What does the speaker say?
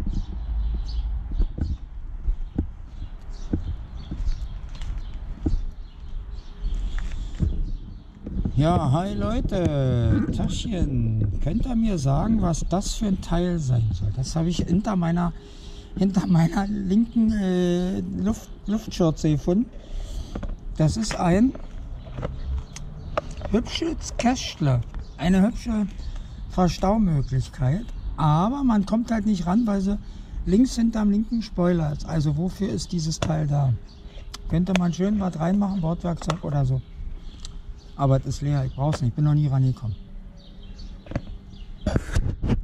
Ja, hi Leute, Taschen. Könnt ihr mir sagen, was das für ein Teil sein soll? Das habe ich hinter meiner linken Luftschürze gefunden. Das ist ein hübsches Kästle, eine hübsche Verstaumöglichkeit. Aber man kommt halt nicht ran, weil sie links hinterm linken Spoiler ist. Also wofür ist dieses Teil da? Könnte man schön was reinmachen, Bordwerkzeug oder so. Aber es ist leer, ich brauche es nicht, ich bin noch nie rangekommen.